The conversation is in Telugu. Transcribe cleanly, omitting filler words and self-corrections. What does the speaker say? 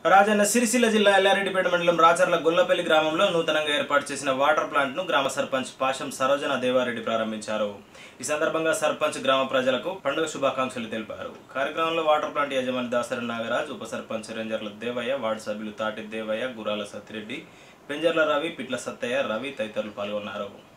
రాజన్న సిరిసిల్ల జిల్లా ఎల్లారెడ్డిపేట మండలం రాచర్ల గొల్లపల్లి గ్రామంలో నూతనంగా ఏర్పాటు చేసిన వాటర్ ప్లాంట్ ను గ్రామ సర్పంచ్ పాశం సరోజన దేవారెడ్డి ప్రారంభించారు. ఈ సందర్భంగా సర్పంచ్ గ్రామ ప్రజలకు పండుగ శుభాకాంక్షలు తెలిపారు. కార్యక్రమంలో వాటర్ ప్లాంట్ యజమాని దాసరి నాగరాజ్, ఉప సర్పంచ్ రేంజర్ల దేవయ్య, వార్డు సభ్యులు తాటి దేవయ్య, గురాల సత్తిరెడ్డి, పెంజర్ల రవి, పిట్ల సత్తయ్య, రవి తదితరులు పాల్గొన్నారు.